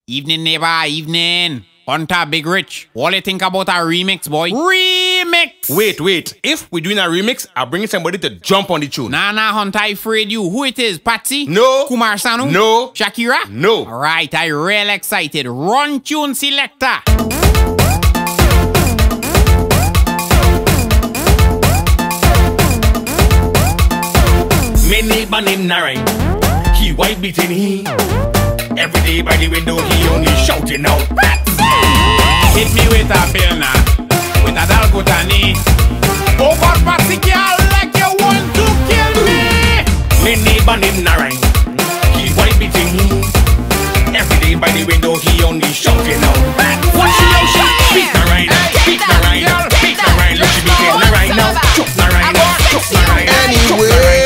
Evening, neighbor, evening. Hunter Big Rich, what do you think about a remix, boy? Remix! Wait. If we're doing a remix, I'll bring somebody to jump on the tune. Nah, Hunter, I afraid you. Who it is? Patsy? No. Kumar Sanu? No. Shakira? No. Alright, I real excited. Run tune selector. Me neighbor named Narain, he white beating he. Every day by the window he only shouting out. Hit me with a pill now, with a Dalgutani. Oh God, Patsy, girl, like you want to kill me. Me neighbor named Narain, he white beating he. Every day by the window he only shouting out. What she out shot? Beat Narain, beat Narain, beat Narain. Look she beating Narain now. Choke Narain, choke Narain. Anyway,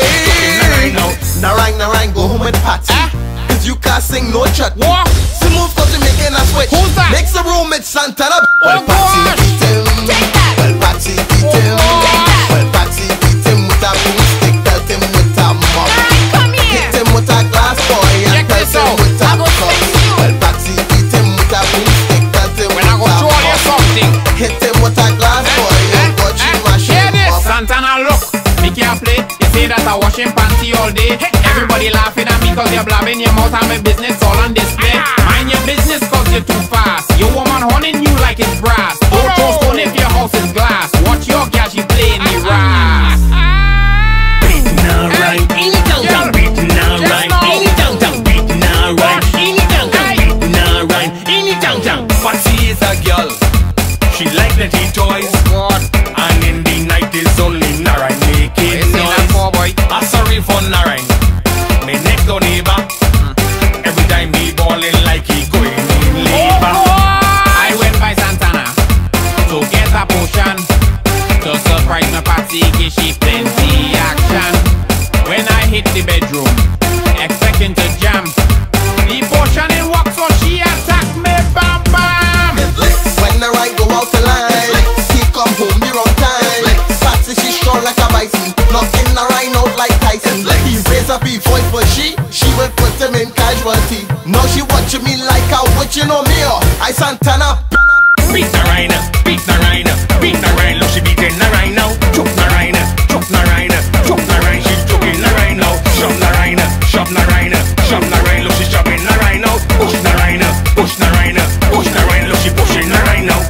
Narain, go home with Patsy. Cause you can't sing no chat. What? So move cause you're making a switch. Who's that? Makes the room with Santana. Oh, Patsy gosh. beat him. Well, Patsy beat him. Well, Patsy beat him with a broomstick. Belt him with a mop. Hit him with a glass boy and Check belt this him out. with a cup. Well, Patsy beat him with a broomstick. Belt him When I with go a show you mop. something. Hit him with a glass boy and watch you mash Hear him this, up. Santana, look. Me can't play. You say that I washing panty all day. Everybody laughing at me cause you're blabbing your mouth and my business all on display. Mind your business cause you're too fast. Your woman honing you like it's brass. Don't throw stone if your house is glass. Watch your girl, she playing the ras. Beat Narain, any downtown. Beat Narain, any downtown. Beat Narain, any downtown. Beat Narain, any downtown. Patsy is a girl, she like plenty toys. And in the night is only Narain making noise. I'm sorry for Narain, my next door neighbor. Every time he ballin' like he going in labor. I went by Santana to get a potion to surprise my Patsy, give she plenty action. When I hit the bedroom, expecting to jam, the potion in walk so she attack me, bam bam. When Narain go out to line, he come home the wrong time. Patsy she strong like a bison, knocking Narain out like Tyson. He raise up his voice but she will put him in casualty. Now she watching me like a witch, you know me or I Santana. Beat Narain, beat Narain, beat Narain. Look she beating Narain now. Choke Narain, choke Narain, choke Narain. She's choking Narain now. Shove Narain, shove Narain, shove Narain. Look she shoving Narain now. Push Narain, push Narain, push Narain. Look she pushing Narain now.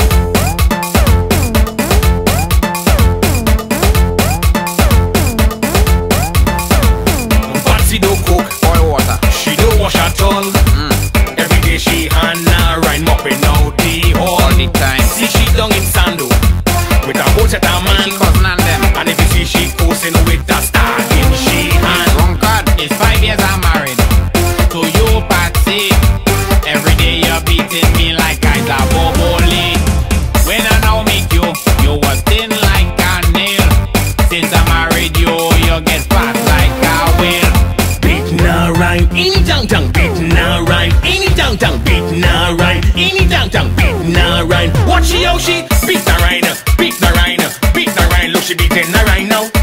Patsy don't cook, Boil water. she don't wash at all. Every day she and Narain mopping out the hall. All the time. See she down in Sando with a whole set of man. She cousin and them. And if you see she posing with a star in she hand. Drunkard, it's 5 years I'm married to you, Patsy. Every day you're beating me like I's a boboli. When I now meet you, you was thin like a nail. Since I married you, you get fat like a whale. Beat Narain, any downtown. Beat Narain, any downtown. Beat Narain, any downtown. Beat Narain. Watch she how she beat Narain, beat Narain, beat Narain. Look she beating Narain now.